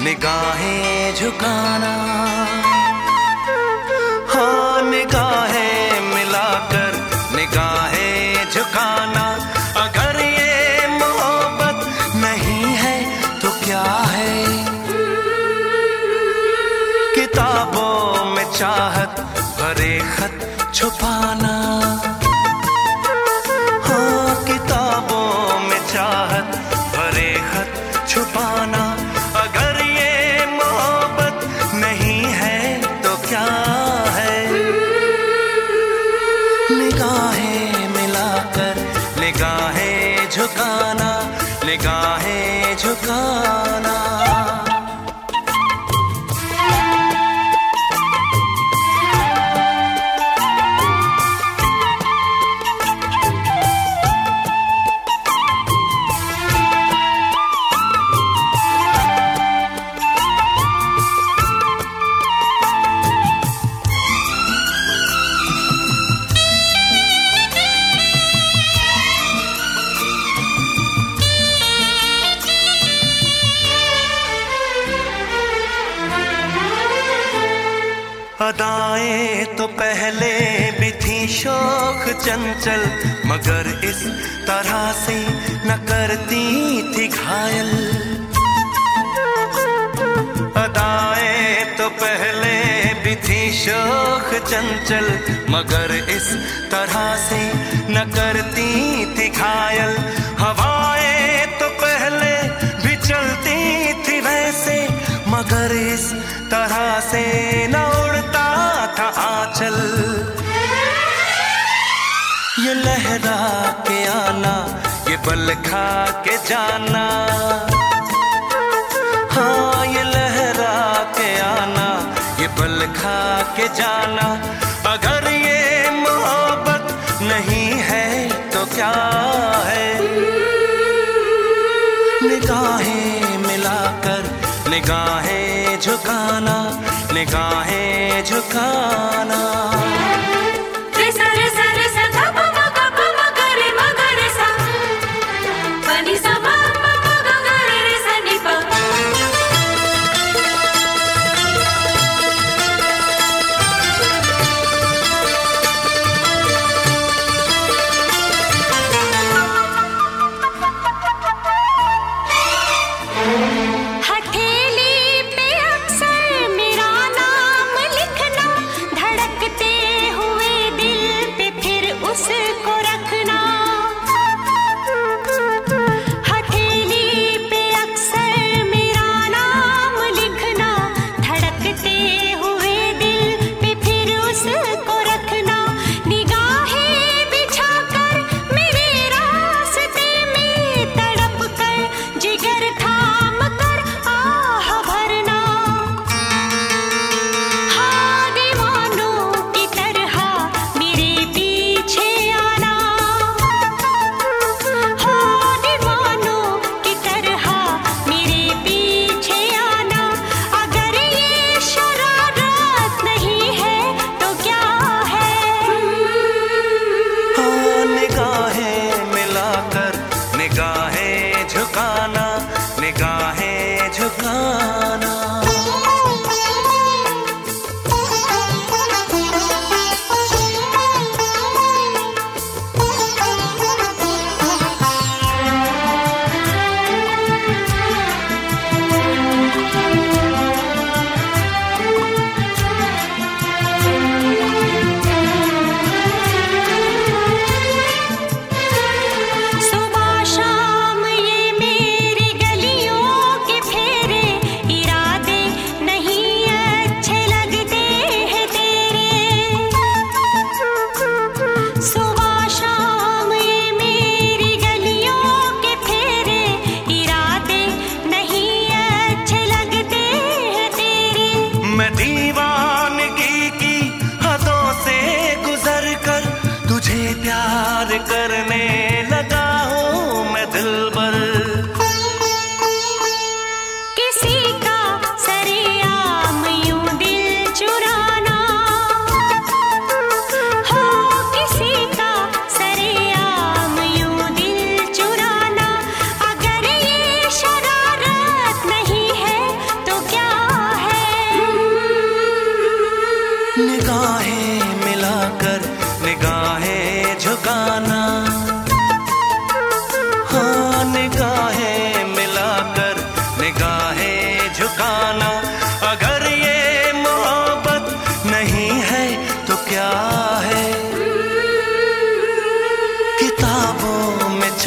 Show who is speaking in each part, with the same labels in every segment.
Speaker 1: निगाहें झुकाना, हाँ निगाहें मिलाकर निगाहें झुकाना। अगर ये मोहब्बत नहीं है तो क्या है? किताबों में चाहत भरे खत छुपाना, हाँ किताबों में चाहत भरे खत छुपाना। अगर ये मोहब्बत नहीं है तो क्या है? निगाहें मिलाकर निगाहें झुकाना, निगाहें झुकाना। अदाएं तो पहले भी थी शौक चंचल, मगर इस तरह से न करती थी घायल। अदाएं तो पहले भी थी शौक चंचल, मगर इस तरह से न करती थी घायल। हवाएं तो पहले भी चलती थी वैसे, मगर इस तरह से न उड़ता था आंचल। ये लहरा के आना, ये बल खा के जाना, हाँ ये लहरा के आना, ये बल खा के जाना। अगर ये मोहब्बत नहीं है तो क्या है? निगाहें मिलाकर निगाहें झुकाना, निगाहें झुकाना।
Speaker 2: हथेली पे अक्सर मेरा नाम लिखना, धड़कते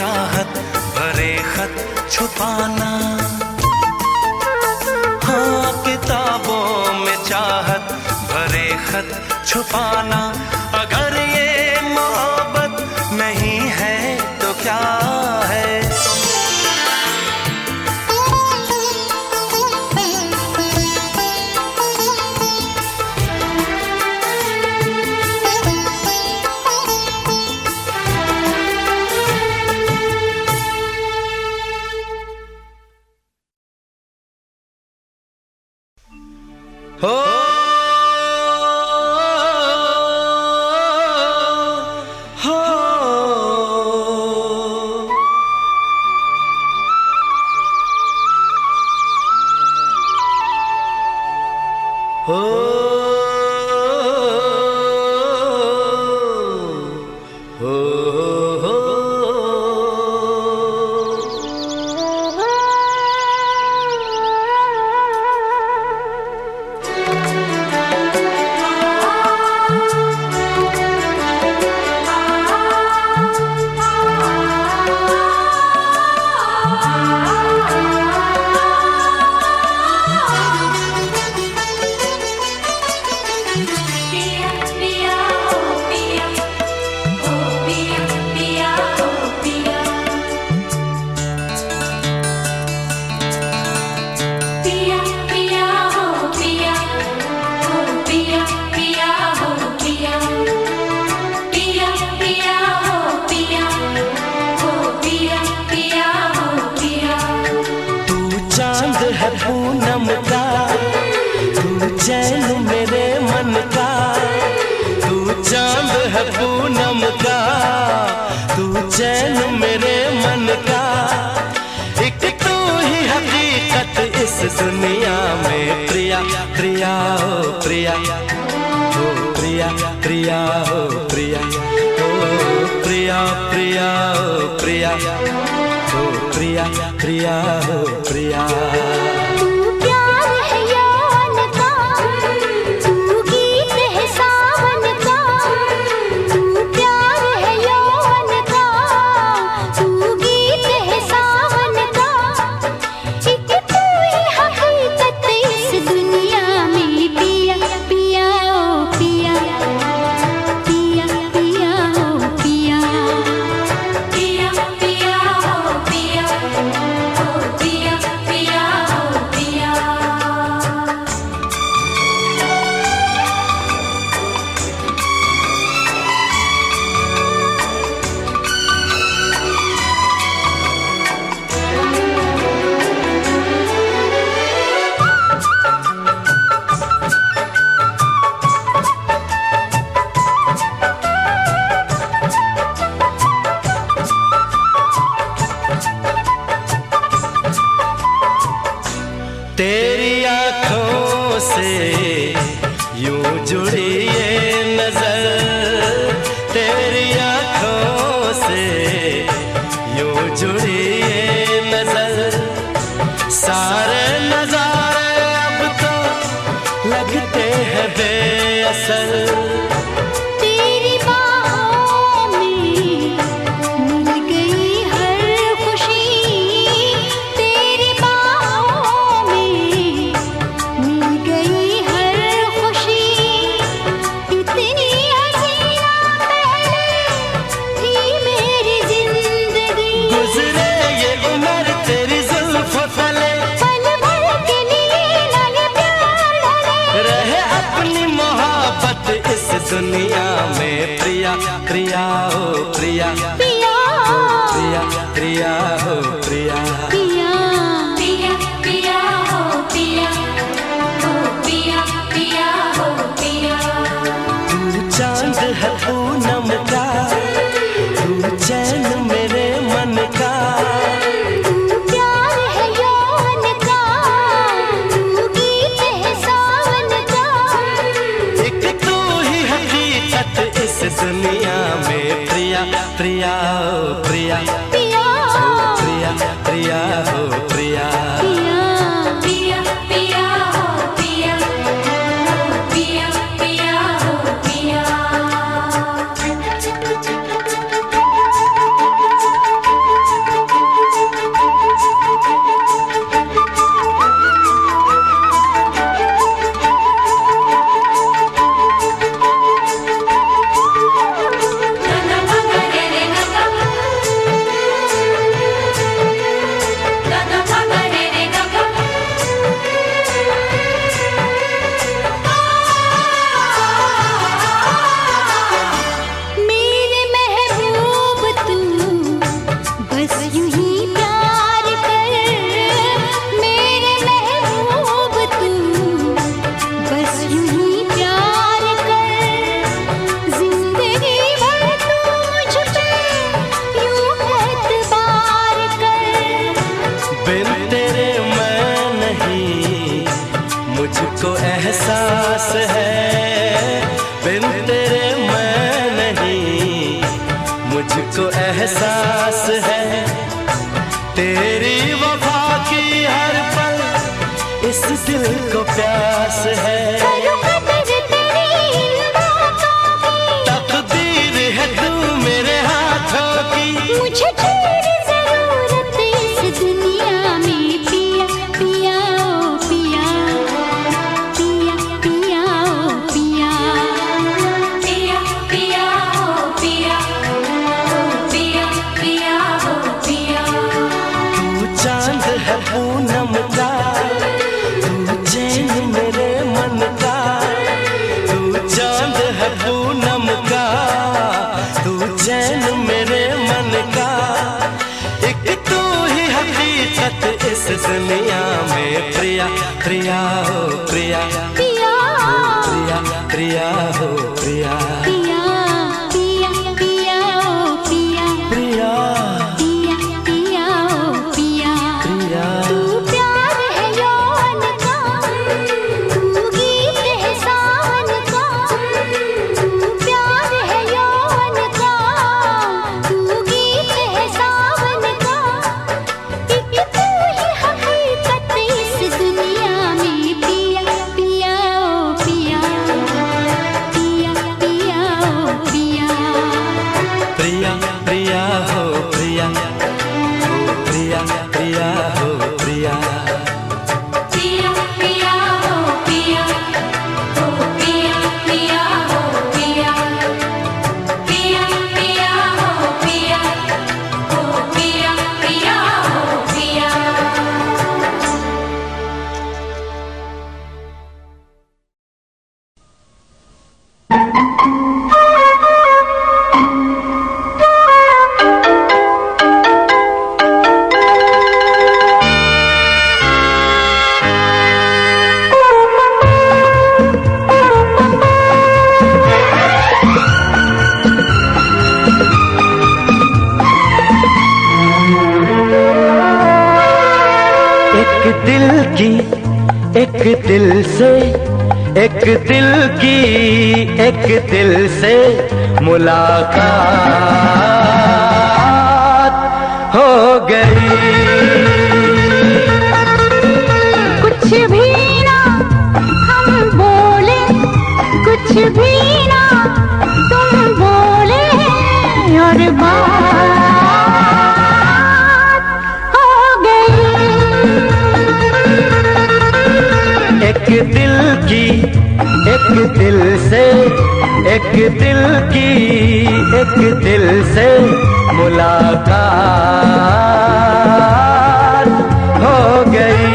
Speaker 1: चाहत भरे खत छुपाना, हाँ किताबों में चाहत भरे खत छुपाना। अगर ये मोहब्बत नहीं है तो क्या है? हो हो हो पूनम का तू चैन मेरे मन का, तू चांद है पूनम का तू चैन मेरे मन का। एक तू ही हकीकत इस दुनिया में प्रिया प्रिया हो प्रिया हो प्रिया प्रिया हो प्रिया हो प्रिया प्रिया हो प्रिया हो प्रिया प्रिया हो प्रिया। तेरी आँखों से यूं जुड़ी ये नजर, तेरी आँखों से यूं जुड़ी ये नजर। सारे नजारे अब तो लगते हैं बेअसर। दुनिया में प्रिया प्रिया हो प्रिया प्रिया हो प्रिया प्रिया हो प्रिया प्रिया प्रिया प्रिया हो प्रिया हो प्रिया प्रिया हो प्रिया। तू चांद है पूनम का तू चैन मेरे मन का, तू प्यार है यौवन का तू गीत है सावन का। एक तू ही हकीकत इस दुनिया में प्रिया प्रिया हो प्रिया प्रिया हो प्रिया प्रिया हो प्रिया प्रिया प्रिया हो प्रिया प्रिया प्रिया हो प्रिया। तेरी वफा की हर पल इस दिल को प्यास है। तकदीर है तू मेरे हाथों की,
Speaker 2: मुझे तेरी जरूरत इस दुनिया में। पिया पिया ओ पिया, पिया पिया ओ पिया, पिया पिया ओ पिया, पिया पिया ओ पिया।
Speaker 1: तू चांद है पूनम का, तू चैन मेरे मन का। तू चांद है पूनम का, तू चैन मेरे मन का। एक तू ही हकीकत इस दुनिया में। प्रिया प्रिया हो प्रिया,
Speaker 2: पिया
Speaker 1: प्रिया प्रिया हो प्रिया,
Speaker 2: पिया पिया पिया ओ पिया,
Speaker 1: प्रिया
Speaker 2: पिया पिया ओ पिया।
Speaker 1: प्रिया।
Speaker 2: तू प्यार है यौवन का, तू गीत है सावन का। तू प्यार है यौवन का, तू गीत है सावन का। एक तू ही हकीकत इस दुनिया में। पिया पिया ओ पिया, पिया पिया ओ पिया।
Speaker 1: प्रिया प्रिया हो प्रिया, हो प्रिया प्रिया हो प्रिया।
Speaker 2: पिया पिया ओ पिया, ओ पिया पिया ओ पिया। पिया पिया ओ पिया, ओ पिया पिया ओ पिया।
Speaker 1: एक दिल की एक दिल से, एक दिल की एक दिल से मुलाकात हो गई।
Speaker 2: कुछ भी ना हम बोले, कुछ भी ना तुम बोले, और बात हो गई।
Speaker 1: एक दिल की एक दिल से, एक दिल की एक दिल से मुलाकात हो गई।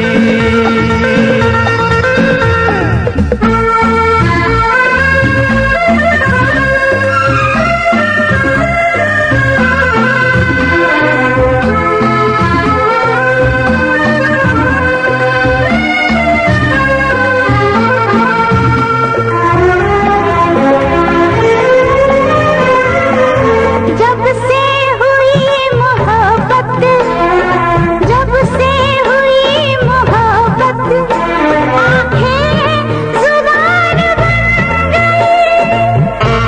Speaker 2: जब से हुई मोहब्बत, जब से हुई मोहब्बत, आंखें जुबान बन गई।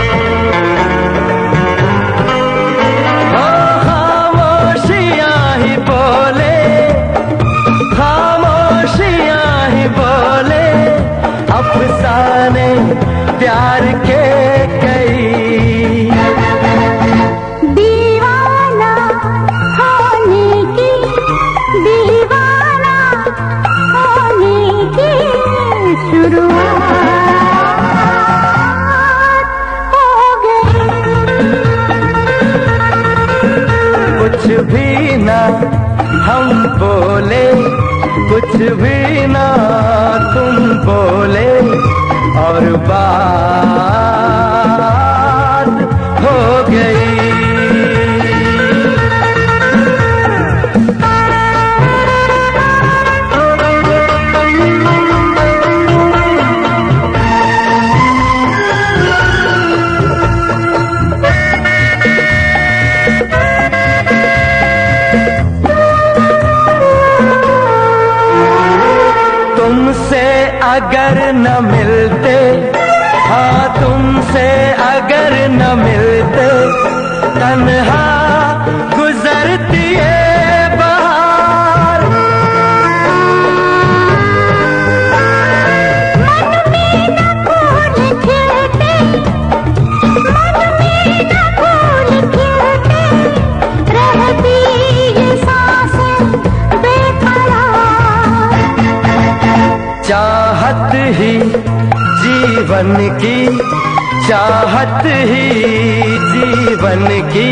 Speaker 1: खामोशियां ही बोले, खामोशियां ही बोले, अफसाने प्यार के कई।
Speaker 2: दीवाना होने की, दीवाना होने की शुरुआत हो गई।
Speaker 1: कुछ भी ना हम बोले, कुछ भी ना तुम बोले, और बात हो गई। तुमसे अगर न मिलते, हाँ तुमसे अगर न मिलते, तन्हा गुजरती ये
Speaker 3: बन की चाहत ही जीवन की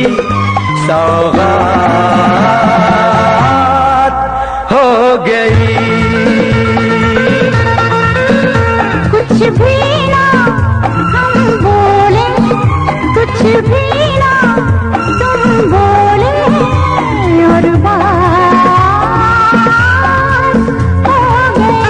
Speaker 3: सौगात हो गई।
Speaker 2: कुछ भी ना हम बोले, कुछ भी ना तुम बोले, और बात हो गई।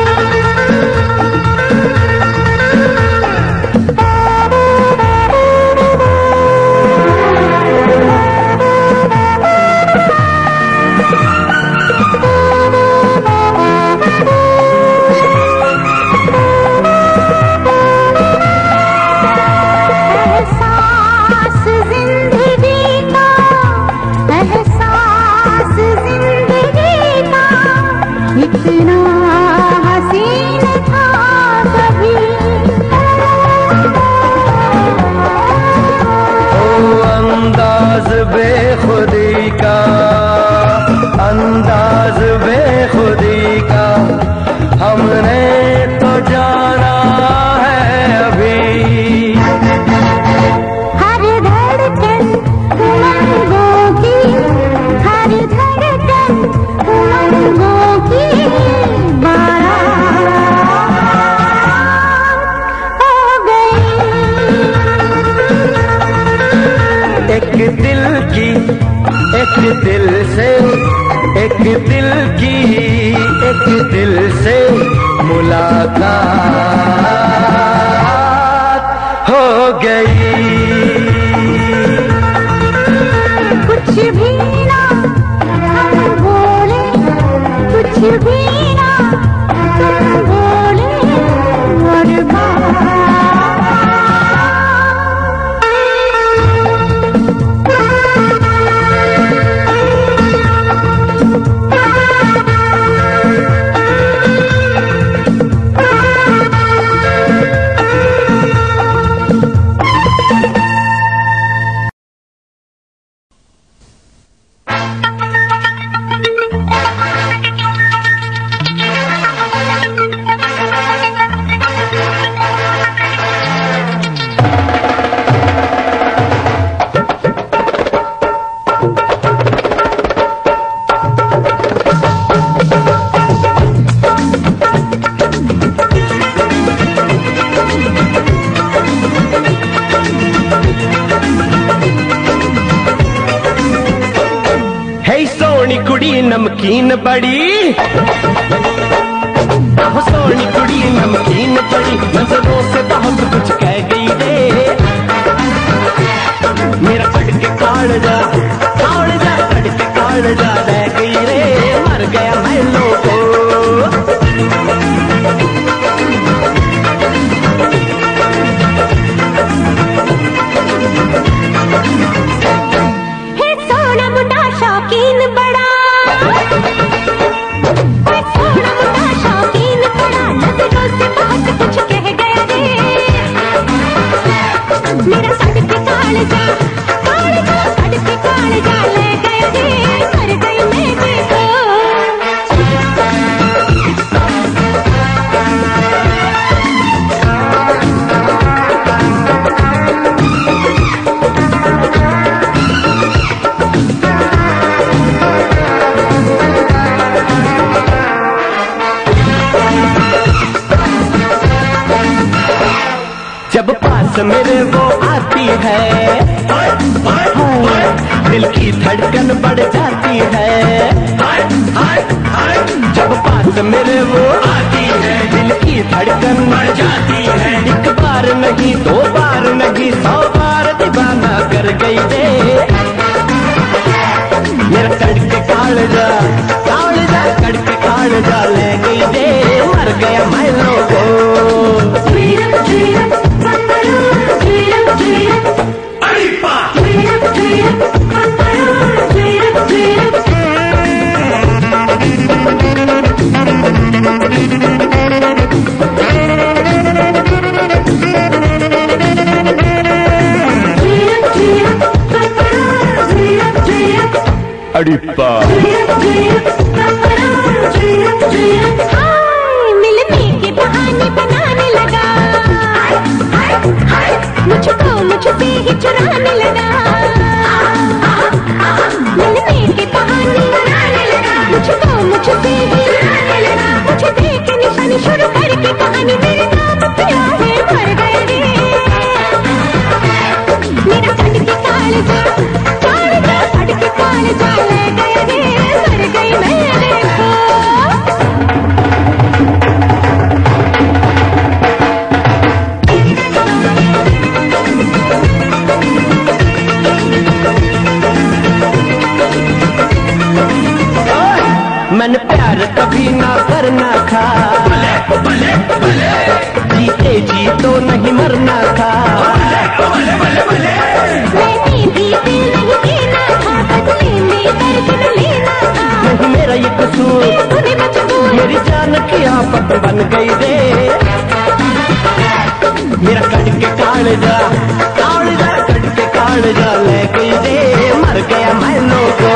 Speaker 2: इतना हसीन था कभी।
Speaker 3: ओ अंदाज बेखुदी का, अंदाज बेखुदी का हमने तो जाना है अभी।
Speaker 2: हर धड़कन उमंगों की, हर धड़कन उमंगों की बारात हो गई।
Speaker 3: एक दिल की, एक दिल से, एक दिल की, एक दिल से मुलाकात हो गई।
Speaker 2: कुछ भी ना हम बोले, कुछ भी ना तुम बोले, और
Speaker 3: नमकीन बड़ी, सोनी कुड़ी नमकीन बड़ी, नजरों से बहुत कुछ कह गई रे। मेरा कड़के कालजा, कालजा कड़के कालजा रह गई रे, मर गया मैं लोगो।
Speaker 2: हे सोना मुंडा शौकीन बड़ा, सोना मुंडा शौकीन बड़ा, नजरों से बहुत कुछ कह गया रे। मेरा सड़के कालजा, कालजा सड़के कालजा ले गया रे, मर गई मैं देखो।
Speaker 3: जब पास मेरे वो आती है, दिल की धड़कन बढ़ जाती है। जब पास मेरे वो आती है, दिल की धड़कन बढ़ जाती है। एक बार नहीं, दो बार नहीं, 100 बार दीवाना कर गई रे। मेरा कड़के कालजा, कालजा कड़के कालजा ले गई रे, मर गया मैं लोगो। अड़िप्पा
Speaker 2: मिलने के बहाने बनाने लगा, मुझे चुराने लगा, मिलने के बहाने मुझको मुझसे ही चुराने लगा। मुझे देख निशानी शुरू करके कहानी मेरे नाम पे आए मर गए रे। मेरा कट के कालजा कट के कालजा ले गए रे, मर गई मैं देखो।
Speaker 3: मैंने प्यार कभी ना करना था, जीते जी तो नहीं मरना था।
Speaker 2: मैंने भी दिल नहीं देना था, बदले में दर्द न लेना था।
Speaker 3: नहीं मेरा ये कसूर,
Speaker 2: तूने मजबूर
Speaker 3: मेरी जान की आफत बन गई रे। मेरा कट के कालजा कट के कालजा ले गई रे, मर गया मैं लोगों।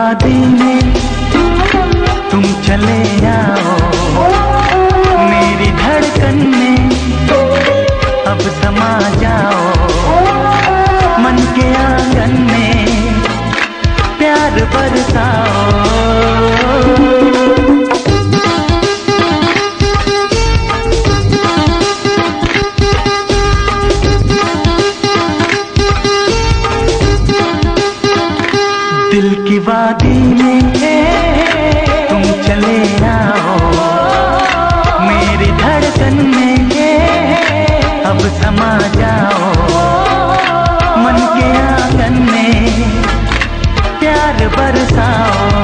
Speaker 1: वादी में तुम चले आओ, मेरी धड़कन में अब समा जाओ, मन के आंगन में प्यार बरसाओ। दिल की वादी में तुम चले आओ, मेरी धड़कन में अब समा जाओ, मन के आंगन में प्यार बरसाओ।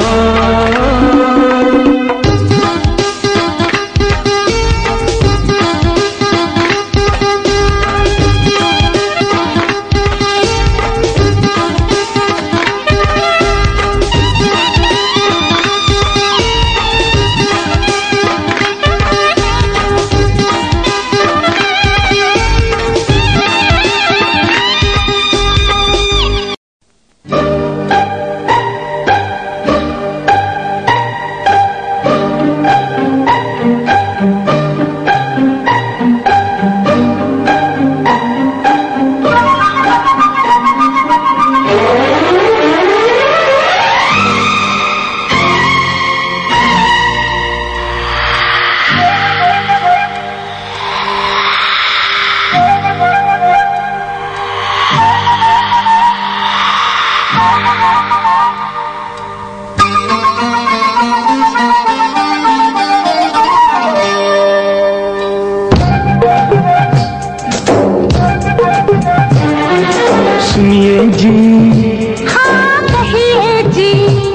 Speaker 1: सुनिए जी,
Speaker 2: हाँ कहिए जी,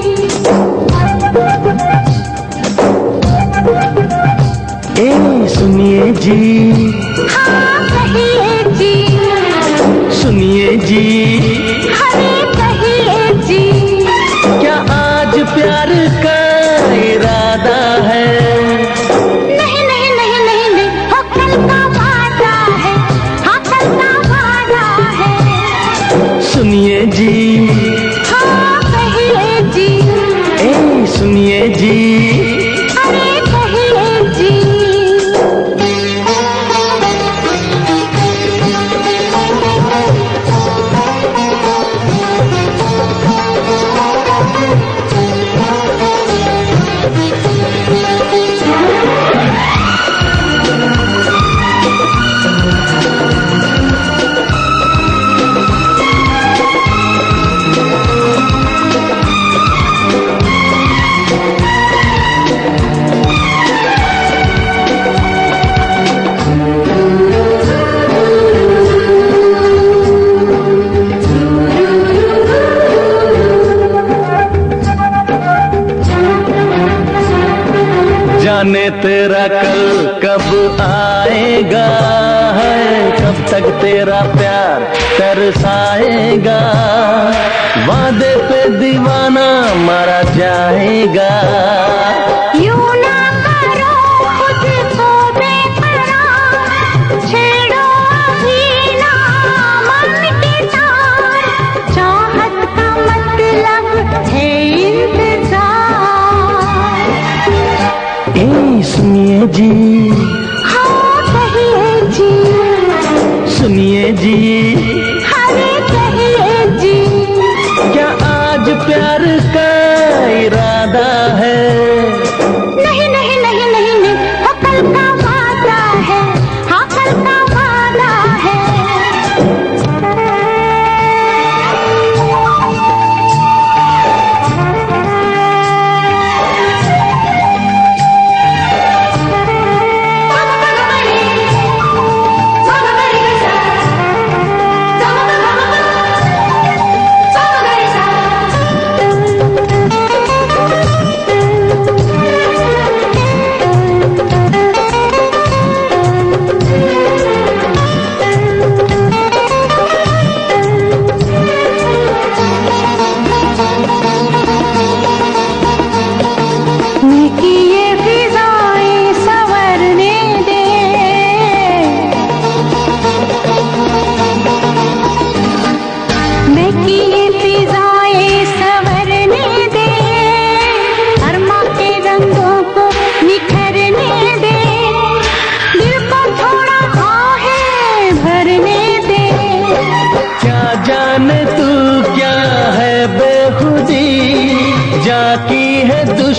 Speaker 1: सुनिए जी,
Speaker 2: हाँ कहिए जी,
Speaker 1: सुनिए जी,
Speaker 2: हरे कहिए जी,
Speaker 1: क्या आज प्यार का इरादा है?
Speaker 2: नहीं नहीं नहीं नहीं नहीं, वो कल का वादा है, हाँ कल का वादा है।
Speaker 1: सुनिए जी,
Speaker 2: हाँ कहिए जी,
Speaker 1: सुनिए जी,
Speaker 2: हरे कहिए जी।
Speaker 1: जाने तेरा कल कब आएगा है, कब तक तेरा प्यार तरसाएगा, वादे पे दीवाना मारा जाएगा।
Speaker 2: यूं ना करो खुद को बेकरार, छेड़ो अभी ना मन के तार, चाहत का मतलब है इंतजार।
Speaker 1: सुनिए जी,
Speaker 2: हाँ कहिए जी,
Speaker 1: सुनिए जी,
Speaker 2: हरे कहिए जी,
Speaker 1: क्या आज प्यार का इरादा है?
Speaker 2: नहीं नहीं नहीं नहीं नहीं, वो कल का वादा है, हाँ कल का वादा है।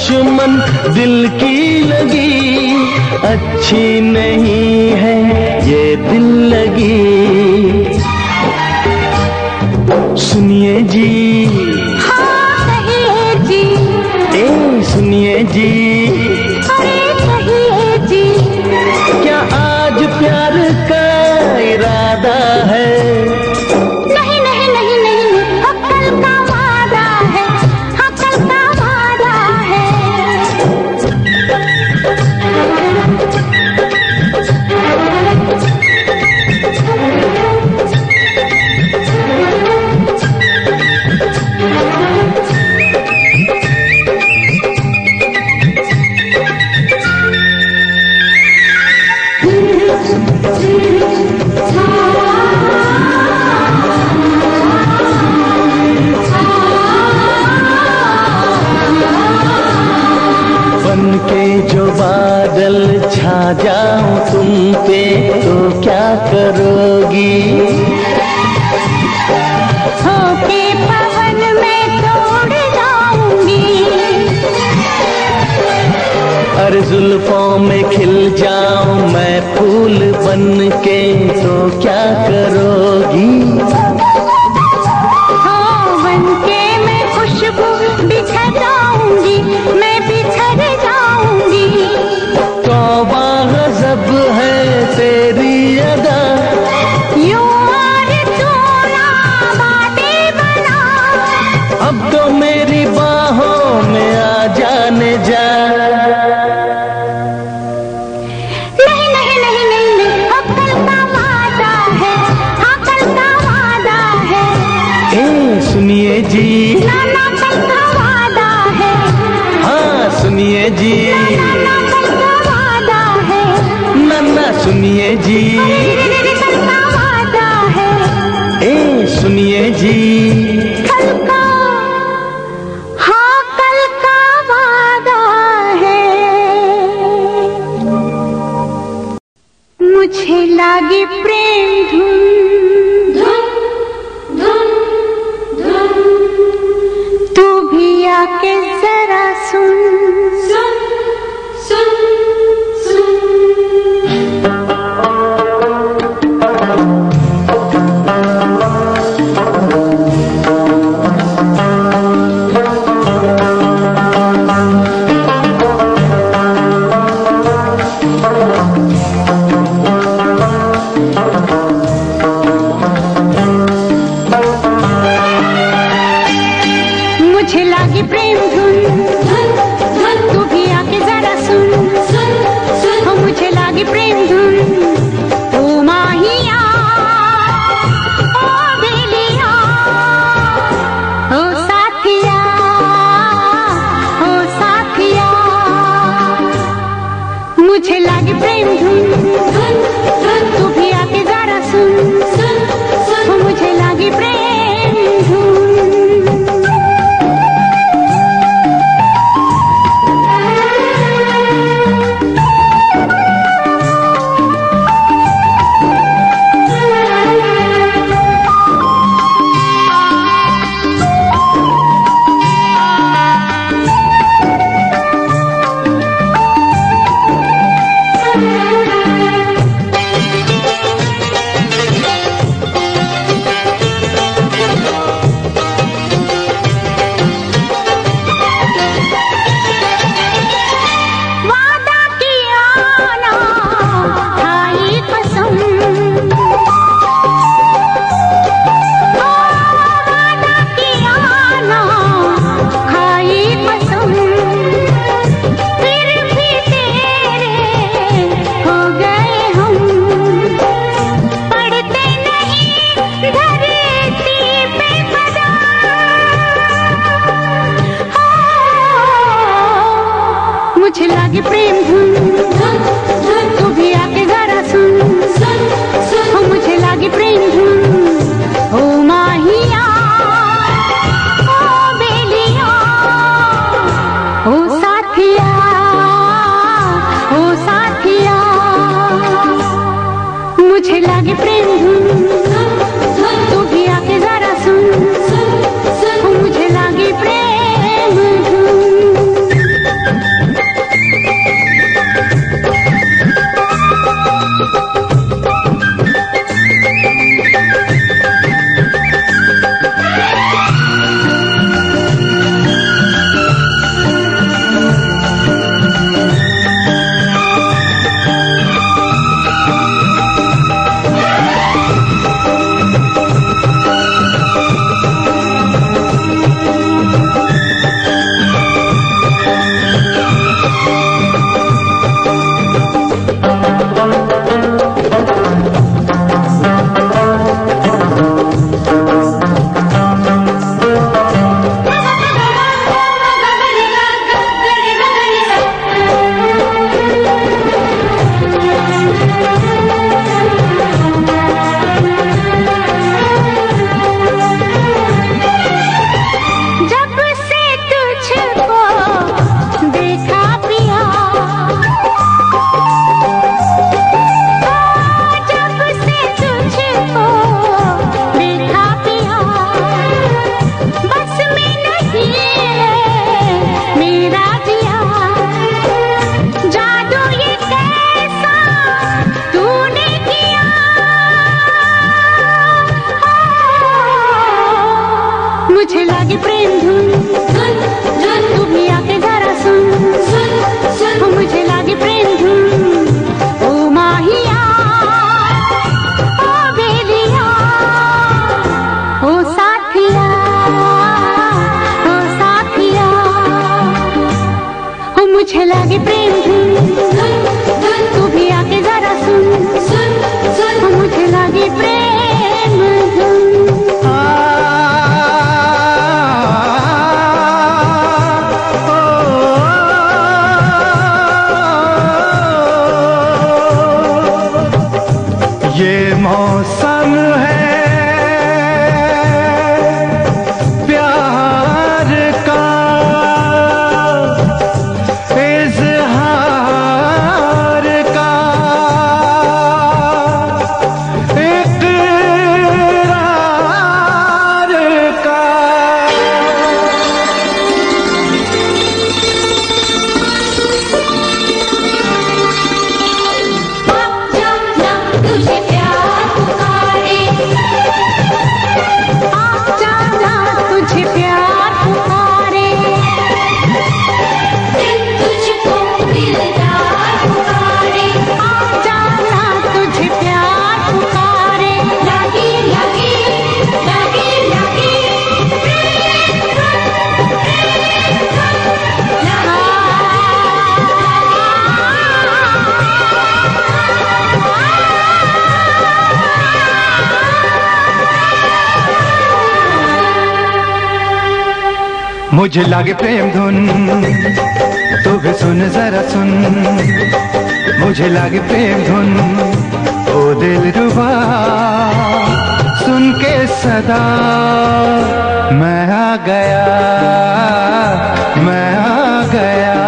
Speaker 3: दुश्मन दिल की लगी, अच्छी नहीं है ये दिल लगी। सुनिए जी,
Speaker 2: हाँ कहिए जी,
Speaker 3: सुनिए जी,
Speaker 2: अरे कहिए जी,
Speaker 3: क्या आज प्यार का इरादा है?
Speaker 2: नहीं नहीं नहीं नहीं, अब कल का वादा है, हाँ कल का वादा है।
Speaker 3: बन के जो बादल छा जाऊं तुम पे तो क्या करोगी?
Speaker 2: होके पवन में तोड़ जाऊंगी,
Speaker 3: अरे जुल्फों में खिल जाऊं मैं फूल बन के तो क्या करोगी?
Speaker 2: हाँ बनके मैं खुशबू बिखर जाऊंगी, मैं बिखर जाऊंगी।
Speaker 3: तौबा गज़ब है तेरी अदा,
Speaker 2: यूं और चूना बातें बना,
Speaker 3: अब तो मेरी बाहों में आ जाने जा।
Speaker 2: नहीं नहीं नहीं नहीं नहीं, अब कल का वादा है, हाँ कल का वादा है।
Speaker 3: सुनिए जी,
Speaker 2: ना ना कल का वादा है,
Speaker 3: हाँ सुनिए जी,
Speaker 2: ना कल का वादा है,
Speaker 3: नन्ना सुनिए जी,
Speaker 2: कल का वादा है,
Speaker 3: सुनिए जी,
Speaker 2: कल का, हाँ कल का वादा है। मुझे लागी प्रेम धुन, तू भी आके जरा सुन, मुझे लागी प्रेम धुन, तू भी आके जरा सुन, हो मुझे लागी प्रेम धुन। ओ माहिया, ओ बेलिया, ओ साथिया, ओ साथिया, मुझे लागी प्रेम धुन, तू भी आके जरा सुन, हो मुझे लागी प्रेम धुन। लागी प्रेम धुन धुन धुन, तू भी आके जरा सुन सुन सुन, मुझे लागी प्रेम धुन। ओ माहिया ओ बेलिया ओ साथिया ओ मुझे लागी प्रेम धुन धुन धुन, तू भी आके जरा सुन सुन सुन, मुझे लागी प्रेम धुन।
Speaker 3: ये मौसम है प्यार का, इज़हार का, इक़रार का।
Speaker 2: तुझे प्यार पुकारे, आ जाना तुझे प्यार पुकारे, दिल तुझको दिलदार पुकारे, आ जाना तुझे प्यार पुकारे। लागी लागी लागी लागी प्रेम धुन,
Speaker 3: मुझे लागे प्रेम धुन, तू भी सुन जरा सुन, मुझे लागे प्रेम धुन। ओ दिलरुबा सुन के सदा मैं आ गया, मैं आ गया।